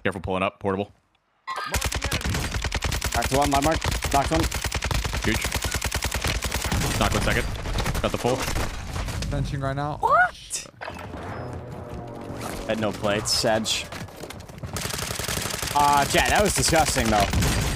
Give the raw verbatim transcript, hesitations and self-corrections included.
Careful pulling up. Portable. Back to one. My mark. Knocked one. Huge. Knock one second. Got the full. Benching right now. What? Had no plates. Sedge. Ah, uh, Jet, that was disgusting though.